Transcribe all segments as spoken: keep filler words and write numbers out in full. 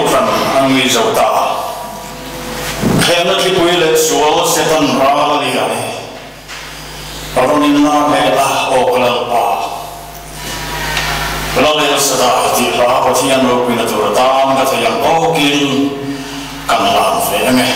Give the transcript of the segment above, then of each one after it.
kan angui zauta khena ki puile sual setan rala li ani aronin na mela oklal pa lalai sada ti la pathian ro pina tur tam ka thayang okin kan lam fe me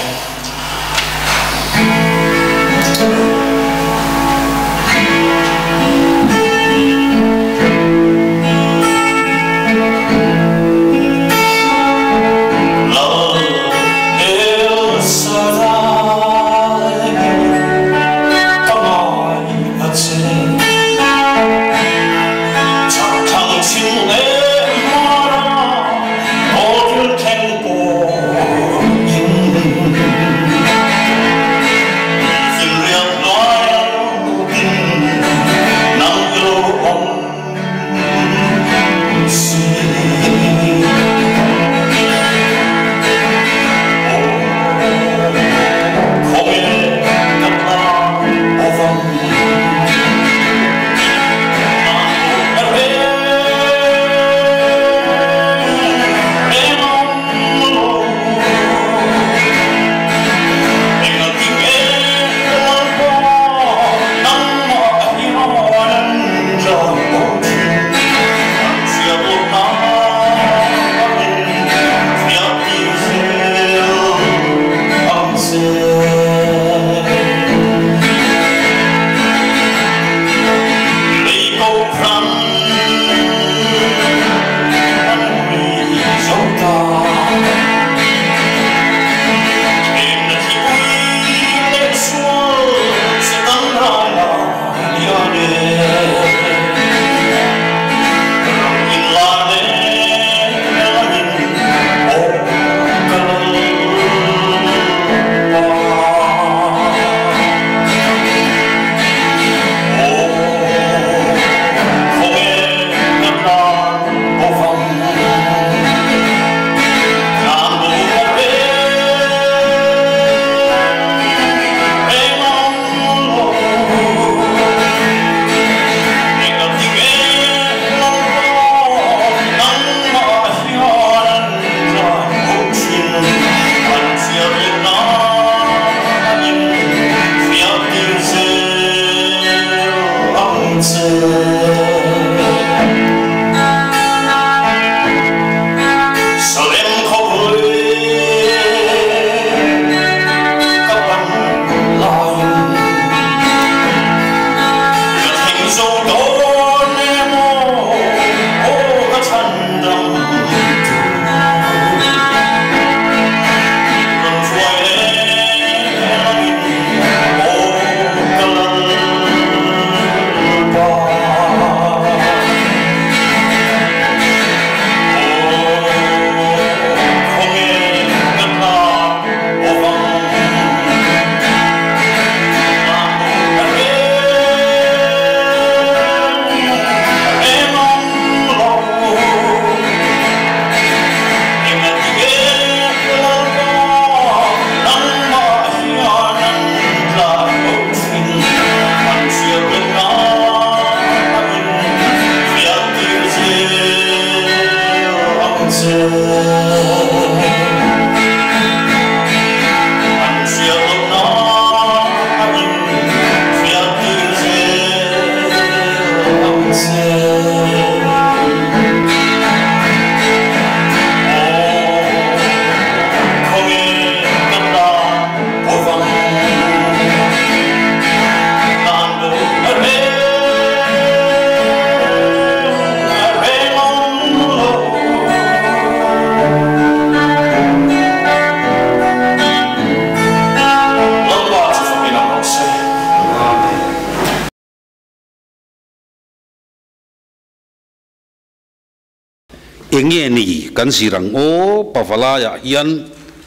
Engi ni kan sirang o pavalaya hian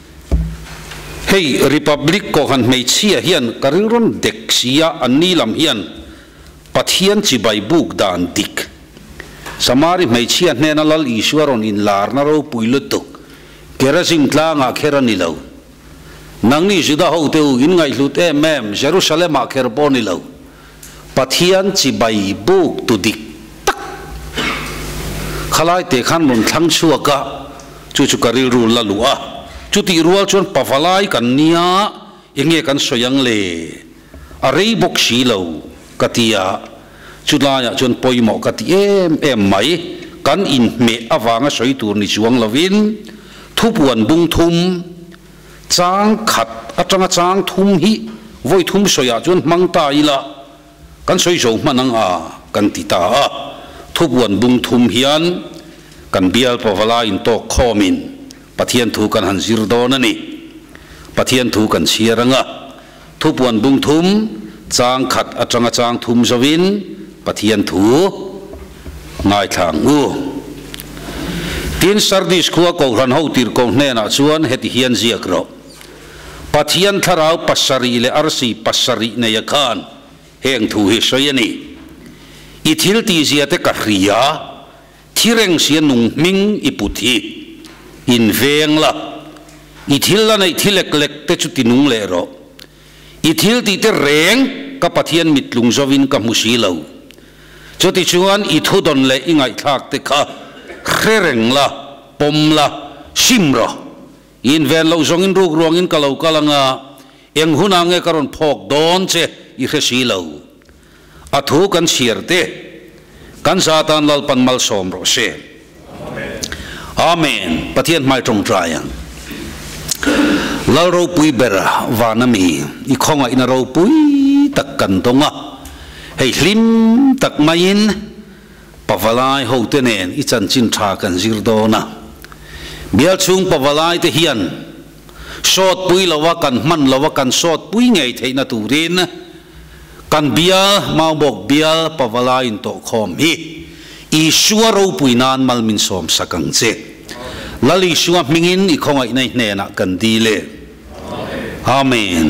hei republic ko han mei chia hian karingron dek sia ani lam hian pathian chi bai buk dan dik samari mei chia hne na lal iswaron in lar na ro puilutuk kerasim tlanga kherani lo nangni juda ho teu in ngai lut em em jerusalem a kher boni lo pathian chi bai buk tu dik khalai te khan mun thang chuaka chu chu karil ru la lua chu ti rual chuan pavalai kan nia enge kan soyang le a rei bok si lo katia chu la ya chuan poimo kati em em mai kan in me awanga soi tur ni chuang lovin thupuan bung thum chang khat atanga chang thum hi voi thum soya chuan mangta ila kan soi zo manang a kan ti ta a thupuan bung thum hian kan bial pavala in to khomin pathian thu kan han zir don ani pathian thu kan siaranga thupuan bung thum chang khat atanga chang thum zawin pathian thu ngai thang u tin sardis khuwa ko ran ho tir ko hne na chuan heti hian ziak ro pathian tharau pasari le arsi pasari ne yakhan heng thu hi soyani ithil ti zia te ka hria thireng sia nung ming iputhi in veng la ithil la nei thilek lek te chu tinung le ro ithil ti te reng ka pathian mitlung zovin ka musi lo choti chuan ithu don le ingai thak te kha khereng la pom la simro in ven lo zong in ruk ruang in kalau kalanga eng huna nge karon phok don che i khesi lo athu kan sierte kan satan lal pan mal som ro se amen pathian mai trong trayang lal ro pui bera vanami i khonga ina ro pui tak kan tonga hei hlim tak main pavalai ho tenen i chan chin tha kan zir dona bial chung pavalai te hian shot pui lawa kan man lawa kan shot pui ngei theina turin kan bia mau bok bial pavalai in to khom hi i suaro pui nan mal min som sakang che lali suwa mingin i khongai nei hne na kan dile amen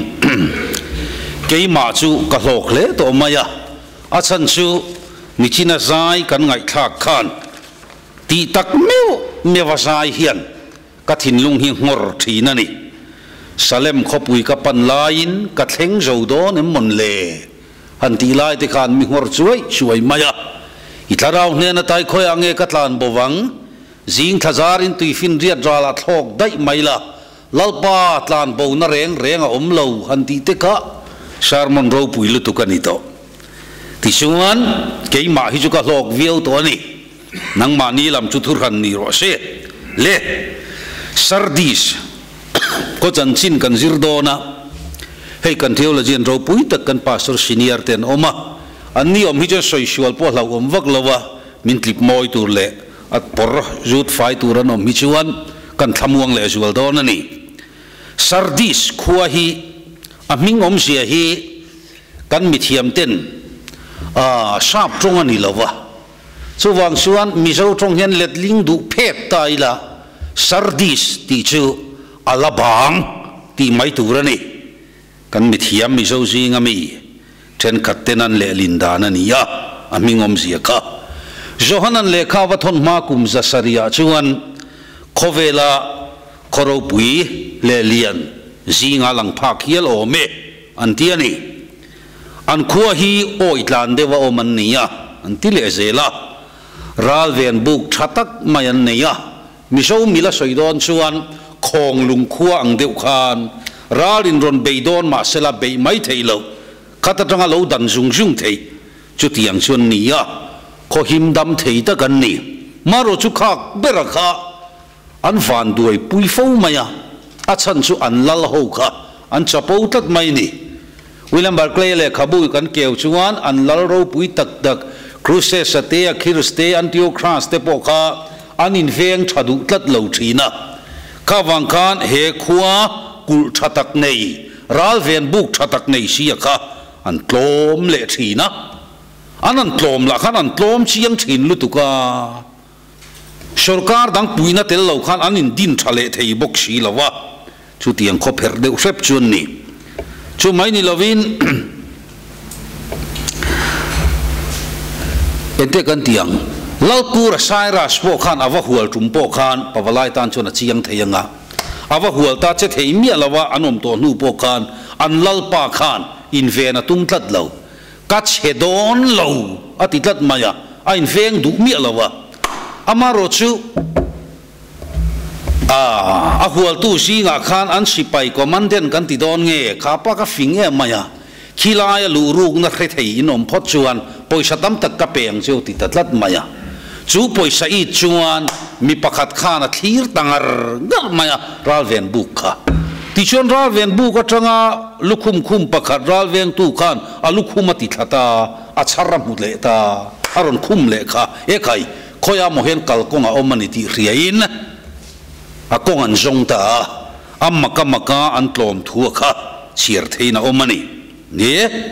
ke ma chu ka hlok le to maya a chan chu ni china zai kan ngai thak khan ti tak meu mewa zai hian ka thin lung hi ngor thina ni salem khopui ka pan lain ka thleng zo don em mon le han ti lai te khan mi ngor chuai chuai maya i tharau hne na tai khoi ange ka tlan bowang jing thazar in tui fin riat rala thlok dai maila lalpa tlan bo na reng reng a om lo han ti te ka sarmon ro pui lu tu kani to ti chuan ke ma hi chu ka hlok viau to ni nang ma ni lam chu thur han ni ro se le sardis ko chan chin kan zir do na hei kan theology ro pui tak kan pastor senior ten oma anni om hi chu soi sual po hlau om vak lawa min clip moi tur le at por zut fai turan om hi chuan kan thamuang le sual do na ni sardis khuwa hi a ming om sia hi kan mi thiam ten a sap trong ani lawa chu wang chuan mi zo trong hian let ling du phep tai la sardis ti chu alabang ti mai turani kan mi thiam mi zo zinga mi then khattenan le lindan ani ya a ming om sia ka johanan le kha wa thon ma kum za saria chuan khovela khoro pui le lian zinga lang phak hial o me an tiani an khuwa hi oi tlan dewa o man nia an ti le zela ral ven buk thatak mayan neya miso mila soidon chuan khong lung khuwa ang deuh khan ral in ron beidon ma sela be mai theilo khata tanga lo dan jung jung thei chu tiang chuan nia kho him dam thei ta kan ni maro chu khak bera kha an van duai pui fo maya a chan chu an lal ho kha an chapo tat mai ni William Barclay le khabu kan keu chuan an lal ro pui tak tak cruise sate a khirste antiochras te po kha an in veng thadu tlat lo thina kha wang khan he khuwa kul thatak nei ral ven buk thatak nei sia kha an tlom le thina an an tlom la khan an tlom chiang thin lu tu ka sarkar dang puina tel lo khan an in din thale thei bok si lawa chu tiang kho pher deuh rep chun ni chu mai ni lovin ente kan tiang lalpura saira spo khan awa hual tum po khan pawalai tan chuna chiang theyanga awa hual ta che thei mi alawa anom to nu po khan an lalpa khan in vena tum tlat lo ka chedon lo ati tlat maya a in veng du mi alawa amaro chu à à hual tu si ngà khan an sipai commandant kan ti don nge khapa ka finge maya khilaya lu ruk na khe thei inom phot chuan poisa tam tak ka peng chu ti tatlat maya chu poisa i chuan mi pakhat khan a thir tangar ngar maya ralven buk kha ti chuan ralven buk atanga lukhum khum pakhat ralven tu khan a lukhum ati thata a charam hu le ta aron khum le kha e kai khoya mohen kalkonga omani ti riain a kong an zong ta amma ka maka an tlom thu kha chiar theina omani ne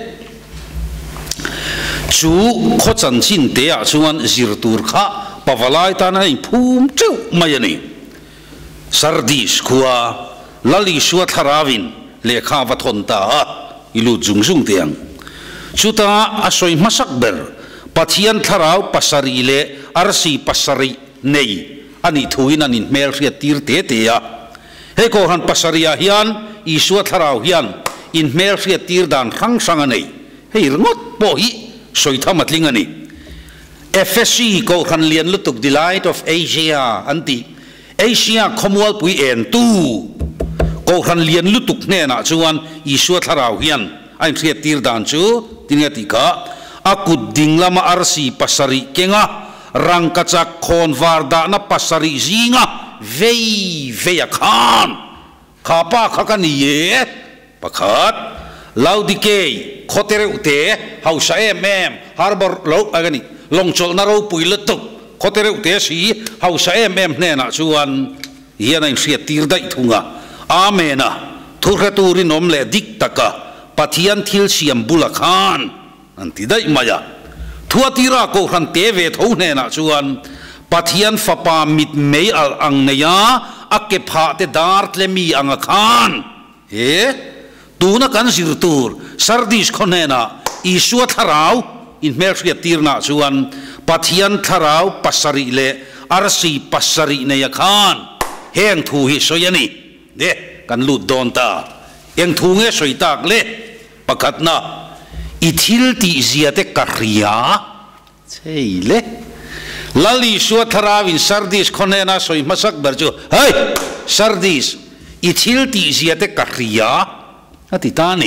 chu kho chan chin te a chuan zir tur kha pawalai ta na phum cheu mai ani sardis khuwa lali suat harawin lekha wa thon ta ilu jung jung tiang chuta asoi masak ber pathian tharau pasari le arsi pasari nei ani thuin anin mel ria tir te te ya he ko han pasaria hian isua tharau hian in mel ria tir dan rang sang anei he ngot po hi soi thamatling ani F S C ko han lian lutuk delight of Asia anti Asia Commonwealth pui en tu ko han lian lutuk ne na chuan isua tharau hian ain ria tir dan chu tinga ka akut dinglama arsi pasari kenga rang kachak khon varda na pasari zinga vei veya khan khapa khakani ye pakhat laudike khotere ute hausa em em harbor lo agani longchol na ro puilatuk khotere ute si hausa em em ne na chuan hian in sia tir dai thunga amena thuraturin omle dik taka pathian thil siam bula khan anti dai maya thuatira ko han teve thone na chuan pathian fapa mit mei al ang neya ake pha te dar tle mi anga khan he tuna kan sirtur sardis khonena isua tharau in mer ria tirna chuan pathian tharau pasari le arsi pasari neya khan heng thu hi soyani de kan lut don ta eng thu nge soitak le pakatna ithil ti ziate karya cheile lali suat tharawin sardis khonena soi masak berju hey sardis ithil ti ziate karya ati tani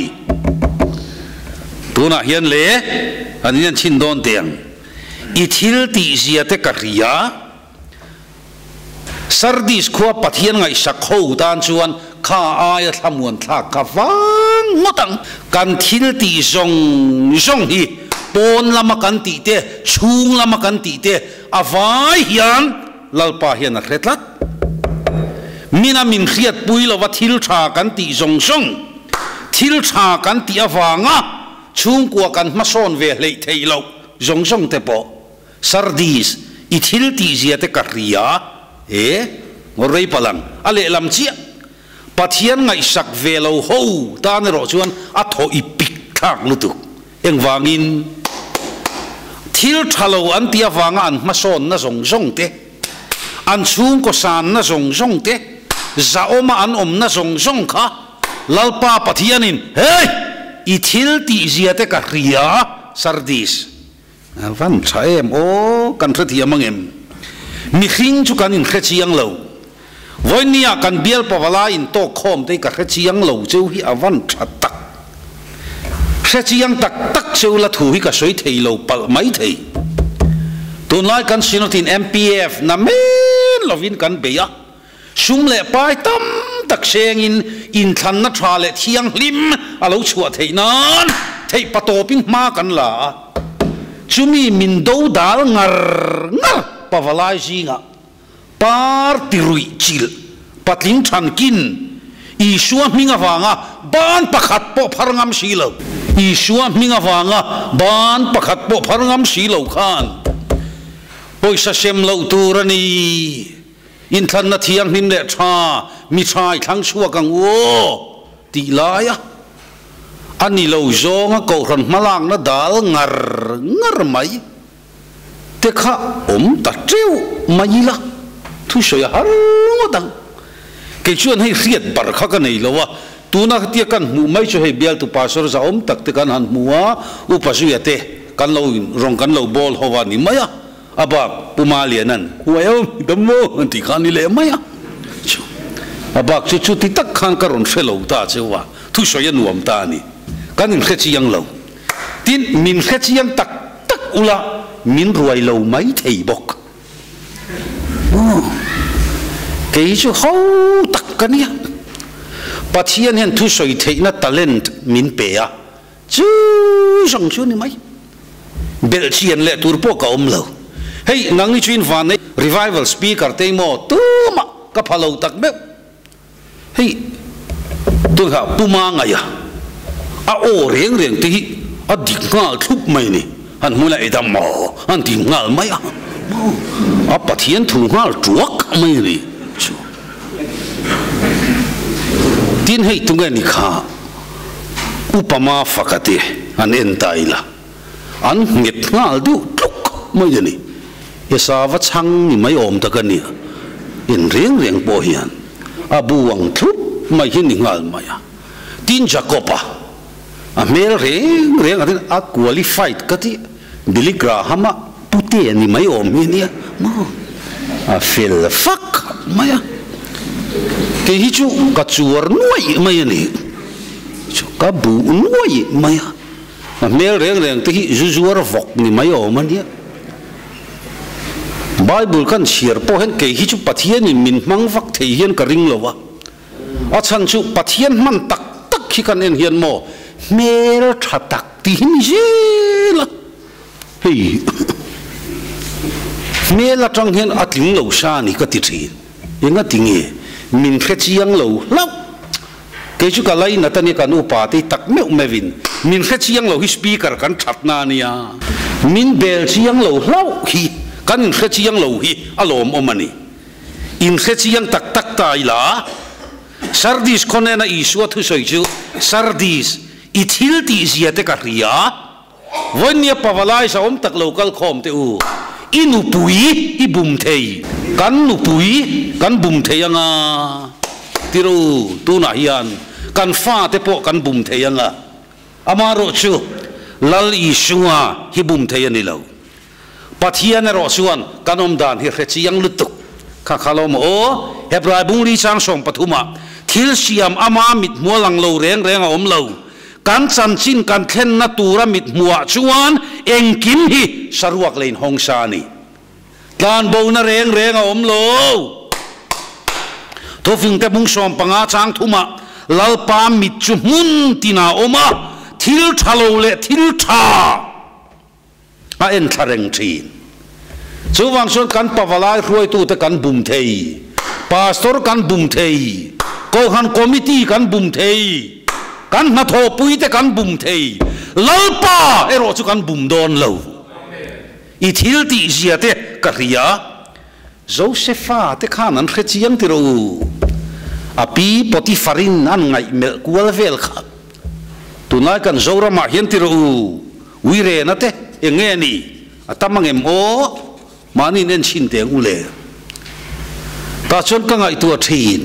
tuna hian le anian chin don tiang ithil ti ziate karya sardis khuwa pathian ngai sakho dan chuan kha aya thamuan thla ka wang ngotang kan thil ti zong zong hi pon lama kan ti te chung lama kan ti te avai hian lalpa hian a hretlat mina min khiat puilo wa thil tha kan ti zong zong thil tha kan ti awanga chung kwa kan mason ve hlei theilo zong zong te po sardis i thil ti zia te karria e ngorei palang ale lam chia pathian ngai sak velo ho ta ne ro chuan a tho i pik thak lutu eng wangin thil thalo an tia wanga an mason na zong zong te an chung ko san na zong zong te za oma an om na zong zong kha lalpa pathianin hey i thil ti zia te ka ria sardis van thaem o kan thati amangem mi khing chu kan in khachiang lo voinia kan bial pawala in to khom te ka khachiang lo cheu hi avan thatak khachiang tak tak cheu la thu hi ka soi thei lo pal mai thei tunlai kan sinotin M P F na men lovin kan beya sum le pai tam tak seng in in than na tha le thiang lim alo chua thei nan thei patoping ma kan la chumi min do dal ngar ngar pawalai jinga par tirui chil patling than kin i suam minga wanga ban pakhat po pharngam silo i suam minga wanga ban pakhat po pharngam silo khan poisa sem lo turani in than na thiang nin le tha mi thai thang chua kang o ti laya ani lo zonga ko ran malang na dal ngar ngar mai te kha om ta treu mai la thu soya har ngodang ke chuan hei riat bar kha ka nei lowa tuna tia kan mu mai chu hei bial tu pasor za om tak te kan han muwa u pasu ya te kan lo rong kan lo bol howa ni maya aba pumalianan huayom damo anti kan ni le maya abak chu chu ti tak khang karon felo ta chewa thu soya nuam ta ni kanin khechi yang lo tin min khechi yang tak tak ula min ruai lo mai thei bok cái chú hậu tắc cái này, bắt hiện hiện thu soi thấy na talent min bè à, chú song chú này mấy, bel chiên lệ tour po cả om lâu, hey ngang ni chuyên van này revival speaker tay mo tu mà cái phá lâu tắc bé, hey tôi gặp puma ngay à, à ô riêng riêng tí, à đi ngal thúc mày nè, anh muốn lại đam mò, anh đi ngal mấy à, à bắt hiện thu ngal chuột mày nè. tin hei tunga ni kha upama fakate an entaila an ngit ngal du tluk mai ni yasa wa chang ni mai om ta kan ni in reng reng po hian abuang thup mai hin ngal maya tin jacopa a mel reng reng atin a qualified kati Billy Graham pute ni mai om ni ma a feel fuck maya cái hi chú cả chuột nuôi mày này chú cả bù nuôi mày à mẹ rèn rèn cái hi chuột vọc ni mày ở mình đi Bible kan share po hen cái hi chú pathian ni min mang vak thei hian ka ring lo wa a chan chú pathian man tak tak khi kan en hian mo mẹ tha tak ti ni je la hey mẹ la trong hian atling lo sa ni ka ti thi yenga tinge min khechi yang lo lau ke chu ka lai na tani kan upa ti tak me mevin min khechi yang lo hi speaker kan thatna nia min bel chi yang lo lau hi kan khechi yang lo hi alom omani in khechi yang tak tak tai la sardis konena isu thu soi chu sardis ithil ti zia te ka ria vonia pawalai sa om tak local khom te u inu pui ibum thei kan nu pui kan bum thei anga tiru tu na hian kan fa te po kan bum thei anga amaro chu lal isua hi bum thei ani lo pathian ro chuan kanom dan hi rechi yang lutuk kha khalom o hebrai bung li chang som pathuma thil siam ama mit molang lo reng reng a om lo kan chan chin kan thlen na tura mit muwa chuan engkim hi saruak lein hongsa ni kan bo na reng reng a om lo to fing te bung som panga chang thuma lalpa mit chu mun tina oma thil thalo le thil tha a en thareng thin chu wang son kan pawalai ruai tu te kan bum thei pastor kan bum thei ko han committee kan bum thei kan na tho pui te kan bum thei lalpa ero chu kan bum don lo i thil ti zia te ka ria Josepha te khan an khechiang ti ro api Potipharin an ngai mel kual vel kha tunai kan zora ma hian ti ro wi re na te enge ni atamang em o mani nen chin te ule ta chon ka ngai tu thin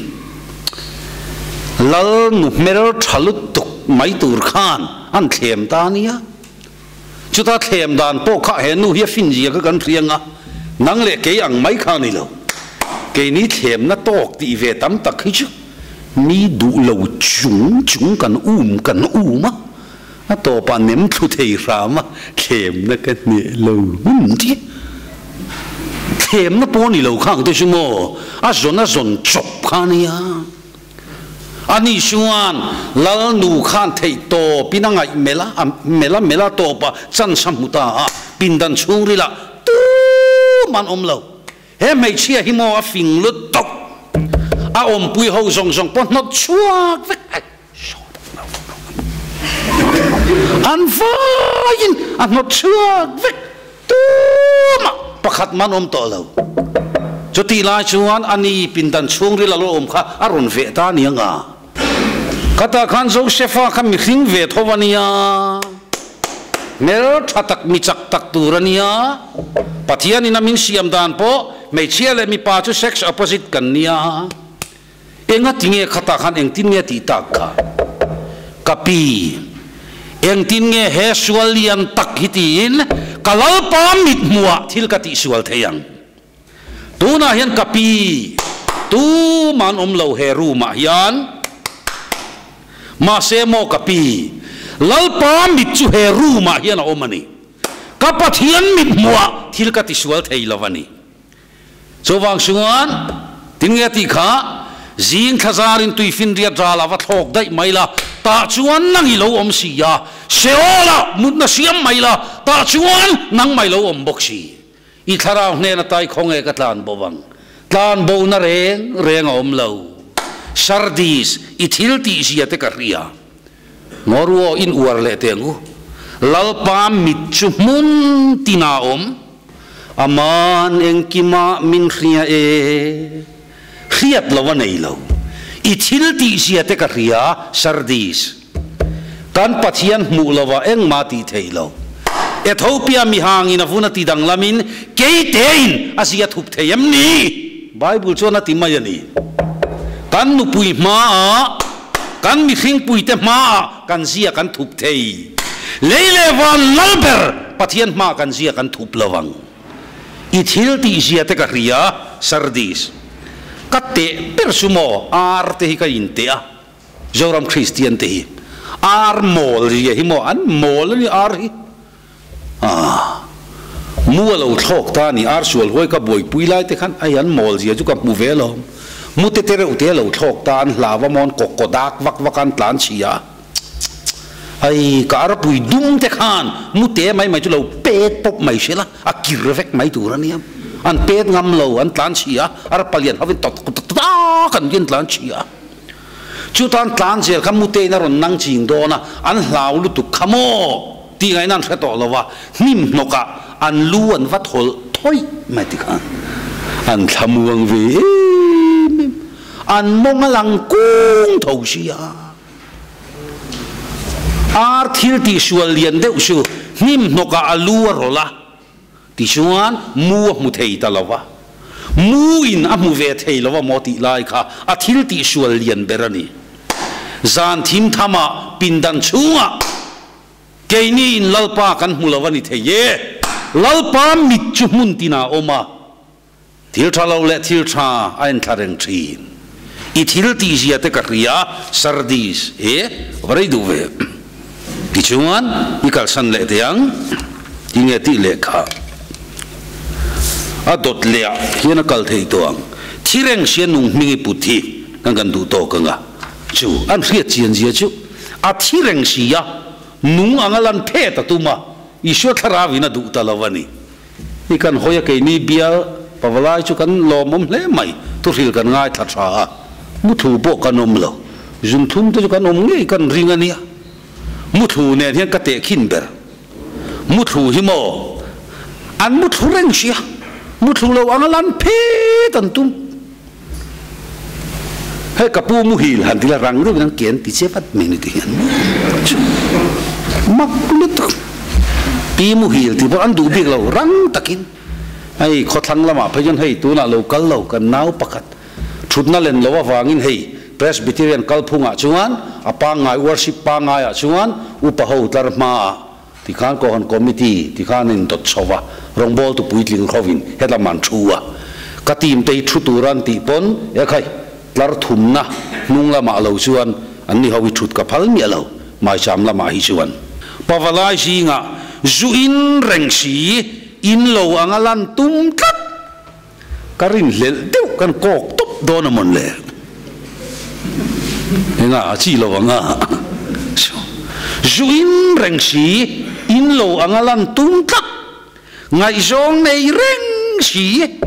lal nu mer thalut tuk mai tur khan an thlem ta nia chuta thlem dan po kha he nu hi fin ji ka kan rianga nang le ke ang mai kha ni lo ke ni thlem na tok ti ve tam tak hi chu mi du lo chung chung kan um kan uma a to pa nem thu thei rama thlem na ka ne lo mun ti thlem na po ni lo khang te chu mo a zon a zon chop kha nia ani shuan lal nu khan thei to pinangai mela mela mela to pa chan samuta pindan chungri la tu man om lo he mai chia hi mo a fing lut tok a om pui ho zong zong pon not chuak vek an vain an not chuak vek tu ma pakhat man om to lo cho ti la chuan ani pindan chungri la lo om kha aron ve ta nianga kata khan Josepha khan mi hring ve thowania mel thatak mi chak tak turania pathian ina min siam dan po mei chia le mi pa chu sex opposite kan nia enga tinge khata khan eng tin nge ti tak kha kapi eng tin nge he sualian tak hitin kalal pa mit muwa thil ka ti sual theyang tuna hian kapi tu man om lo heru ma hian ma se mo kapi lalpa mit chu heru ma hian a omani kapat hian mit muwa thil ka ti sual thei lovani chowang sungan tin nge ti kha zing thazarin tuifin ria dala wa thok dai maila ta chuan nang i lo om si ya seola mutna siam maila ta chuan nang mai lo om boksi i thara hne na tai khonge ka tlan bowang tlan bo na reng reng om lo sardis i thil ti sia te ka ria ngoruo in uar le tengu lalpa mit chu mun tina om aman engkima min khria e khiat lawa nei lo i thil ti sia te ka ria sardis kan pathian mu lawa eng ma ti theilo Ethiopia mi hangin avuna ti dang lamin keitein asia thup theyam ni Bible chona ti mayani kan nu pui ma kan mi khing pui te ma kan sia kan thup thei leile wan lalber pathian ma kan sia kan thup lawang i thil ti sia te ka ria sardis katte persumo ar te hi ka intea joram christian te hi ar mol ri hi mo an mol ni ar hi ah mua lo thok ta ni ar sual hoi ka boi pui lai te khan ai an mol ri ju ka mu ve lo mu te te re u te lo thok ta an lawa mon kok kodak wak wakan tlan chia ai ka ar pui dum te khan mu te mai mai chu lo pet pop mai shela a kirvek mai tu ra niam an pet ngam lo an tlan chia ar palian havin tot ta kan gin tlan chia chu tan tlan zel kham mu te na ron nang ching do na an hlau lu tu khamo ti ngai nan thre to lowa nim noka an lu an wat hol thoi mai ti khan an thamuang ve an mong lang kung thau sia ar thil ti sual lian deuh su nim noka alu rola ti chuan mu mu thei ta lawa mu in a mu ve thei lawa mo ti lai kha a thil ti sual lian berani zan thim thama pindan chunga keini in lalpa kan mulawani theye lalpa mit chu mun tina oma thil thalo le thil tha ain thareng thin i thil ti sia te ka ria sardis e varai du ve ti chuan i kal san le teang tinge ti le kha a dot le hian kal thei toang thireng sian nung mingi puthi kan kan du to kanga chu an riat chian zia chu a thireng sia nung angalan phe ta tuma iswa tharawina du talawani ikan hoya ke ni bia pawalai chu kan lomom hle mai tu ril kan ngai tha tha mu thu bo kanom lo jun thum tu kan om nge kan ringania mu thu ne hian ka te khin ber mu thu hi mo an mu thu reng sia mu thu lo angalan phe tan tum he kapu mu hil han dila rang ru nang ken ti che pat me ni ti hian mak lut pi mu hil ti bo an du bik lo rang takin ai kho thang lama phajon hei tu na lo kal lo kan nau pakat thutna len lo wa wangin hei presbyterian kalphunga chuan apa ngai worship pa ngai a chuan upa ho tar ma ti khan ko hon committee ti khan in dot chowa rongbol tu puitling khovin hela man thuwa ka tim te thu turan ti pon ya khai lar thumna nungla ma lo chuan anni hawi thut ka phal mi lo mai cham la ma hi chuan pawalai singa zuin rengsi in lo angalan tum tat karin lel deu kan kok top dona mon le nga chi lo nga zuin rengsi in lo angalan tum tat ngai zong nei reng si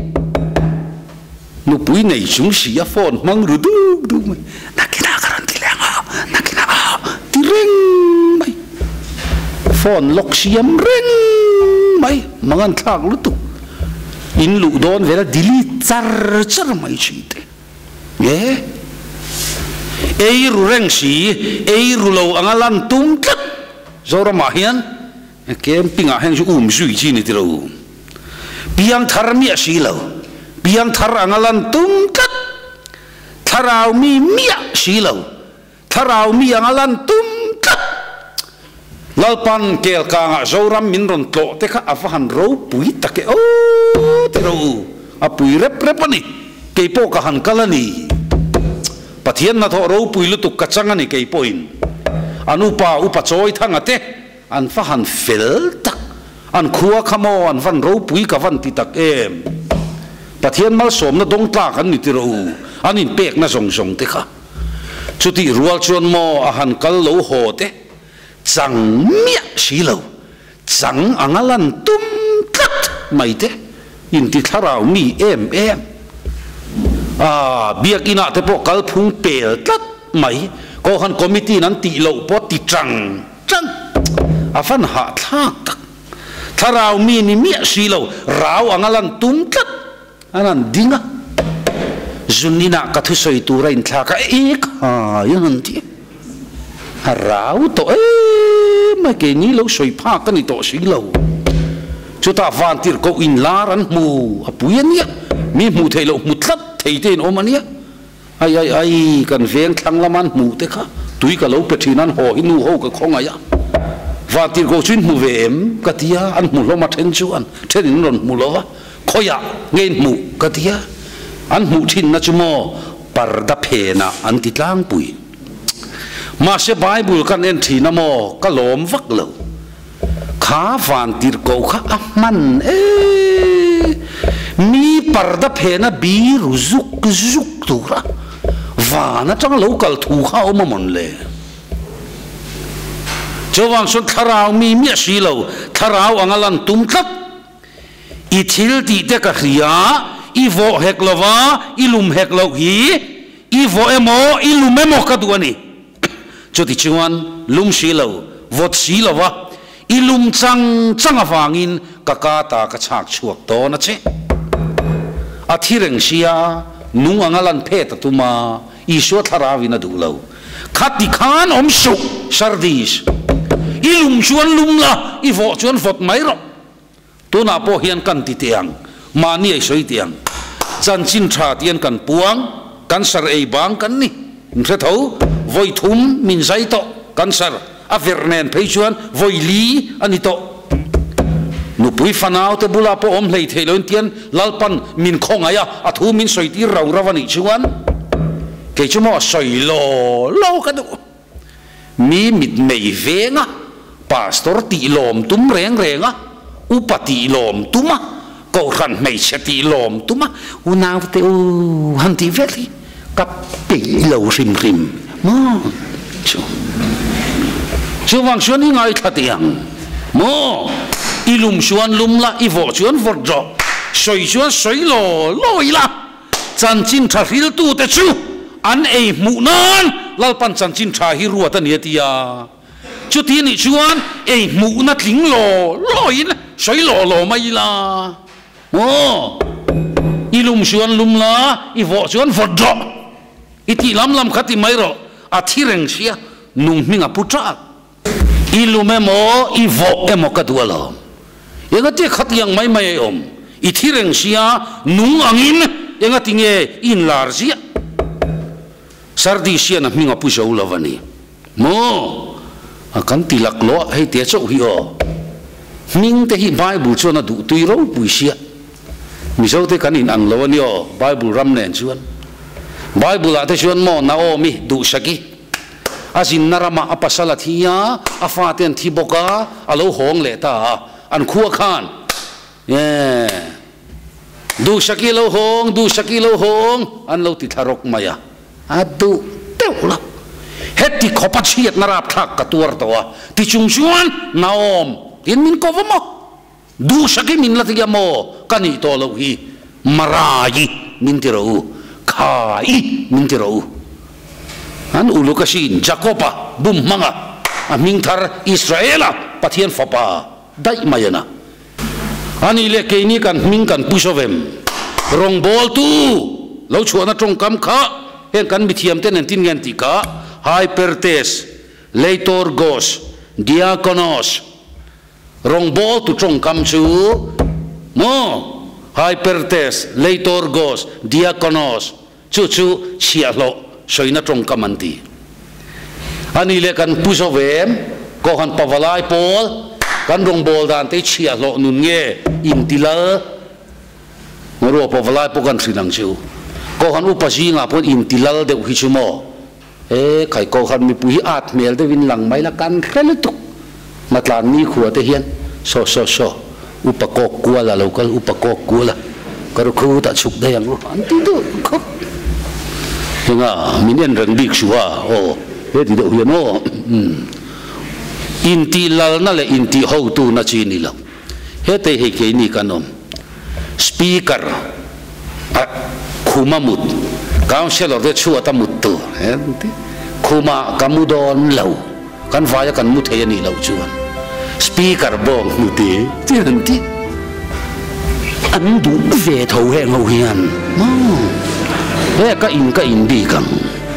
nu pui nei chung si a phone mang ru du du mai nakina karan ti lenga nakina ti reng mai phone lok siam reng mai mangan thak lu tu in lu don vera delete char char mai chite ye ei ru reng si ei ru lo angalan tum tat zora ma hian camping a heng um zui chi ni tiro piang thar mi a si lo piang thar angalan tum tat tharau mi mia si lo tharau mi angalan tum tat lalpan kel kanga zoram min ron tlo te kha afahan ro pui take o tiro a pui rep rep ani cái bộ cả hàn cái này bắt hiện na thọ râu bùi lu tục cắt trăng này cái point anh upa upa choi thang à thế anh phát hàn phèl tắc anh khua khamo anh văn râu bùi cả văn tị tắc em bắt hiện mal sớm na đông ta anh nít râu anh in pek na song song thế cả chú tị rual chuan mo hàn cái lâu hồ thế chẳng miệng xí lâu chẳng anh lan tum tắc mày thế in tị thà rau mi em em à biếc ina thế bộ cái phung bèl tắc mày có hàn committee nan tị lâu po tị trăng trăng à phân hạ thang tắc thà rau mi ni miệng xí lâu rau anh lan tum tắc anh lan đinh á Junina ka thu soi tu rain thla ka ek ha yan ti rau to e ma ke ni lo soi pha ka ni to si lo chu ta van tir ko in la ran mu apuyan ya mi mu thei lo mu tlat thei ten o mania ai ai ai kan veng thlang laman mu te kha tui ka lo pe thinan ho inu ho ka khonga ya van tir ko chin mu ve em ka tia an mu lo ma then chu an then ron mu lo wa khoya ngen mu ka tia anh mu thin na chumo parda phena an ti tlang pui ma se bible kan en thi na mo ka lom vak lo kha van tir ko kha aman e mi parda phena bi ruzuk zuk tura vana chang local thu kha o mon le chawang sun tharau mi mi si lo tharau angalan tum tlat i thil ti te ka hria ivo heklova ilum heklo hi ivo emo ilum emo kaduani choti chuan lum silo vot silova ilum chang chang awangin kakata ka chak chuak to na che athireng sia nu angalan phe ta tuma iswa tharawina dulo khati khan om su sardis ilum chuan lumla ivo chuan vot mairo tuna po hian kan ti tiang mani ai soi tiang chan chin tha tian kan puang kan sar ei bang kan ni thre tho voi thum min zai to kan sar a vernen phei chuan voi li ani to nu pui fanau te bula po om hlei theilon tian lalpan min khonga ya a thu min soi ti rau rawani chuan ke chumo soi lo lo ka du mi mit mei venga pastor ti lom tum reng renga upati lom tuma ko ran mei chati lom tuma unaw te u hanti veli kap pi lo rim rim mo chu chu wang chuan hi ngai thatiang mo ilum chuan lumla ivo chuan vorjo soi chuan soi lo loila chan chin tha ril tu te chu an ei mu nan lalpan chan chin tha hi ruat ani tia chu ti ni chuan ei mu na tling lo loin soi lo lo mai la oh ilum chuan lumla ivo chuan vorjo iti lam lam khati mai ro athireng sia nung minga putra ilum emo ivo emo kadualo yenga te khatiang mai mai om ithireng sia nung angin yenga tinge in larsia sardi sia na minga puso ulavani mo akan tilak lo hei te chau hi o ming te hi bible chona du tuiro puisia mi so te kanin ang lo ni o bible ram nen chuan bible ate chuan mo na o mi du saki azin narama apasala thia afaten thiboka alo hong le ta an khuwa khan ye du saki lo hong du saki lo hong an lo ti tharok maya adu teula heti khopa chiat narap thak ka tur towa ti chung chuan naom tin min ko mo du saki min latia mo kani to lo hi marai min ti ro khai min ti ro an ulukasin jacoba bum manga aming thar israela pathian fapa dai mayana ani le ke ni kan ming kan pusovem rong bol tu lo chuana tong kam kha hen kan mithiam ten tin ngan ti ka hypertes leitor gos diakonos rong bol tu tong kam chu mo hypertes leitor gos diakonos chu chu sialo soina trong kamanti ani le kan pusovem ko han pavalai pol kan rong bol dan te chia lo nun nge intila ngoro pavalai po kan sinang chu ko han upasi nga pon intilal de hi chumo e khai ko han mi pui at mel de win lang mai la kan khel tu matlan ni khuwa te hian so so so upakok kuala local upakok kuala karu khu ta chuk de yang an ti do ko nga minen rang dik suwa o he ti do hian o intilal na le inti ho tu na chi ni lo he te he ke ni kanom speaker khumamut councilor de chu atamut tu enti khuma kamudon lo kan vaya kan mu thei ani lo chuan speaker bong mu ti ti enti an du ve tho he ngau hian no he ka in ka in di kang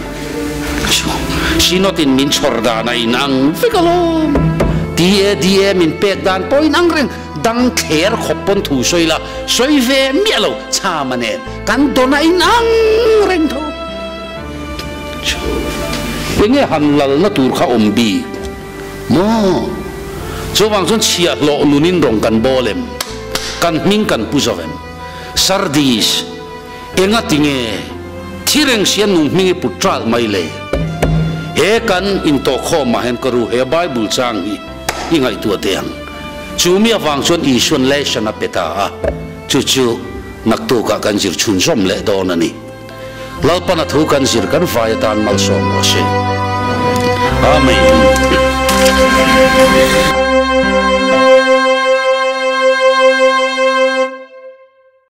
sinotin min chorda na inang fikalo die die min pek dan point ang reng dang kher khopon thu soila soi ve mialo cha mane kan dona inang reng tho penge hanlal na tur kha ombi mo chowang chon chia lo nunin rong kan bolem kan ming kan puzovem sardis enga tinge thireng sian nung mingi putral maile he kan into kho ma hen karu he bible chang hi ingai tu ateng chumi awang chon isuan lesson a peta chu chu naktu ka kan jir chun som le don ani lalpana thu kan jir kan vai tan mal som o se amen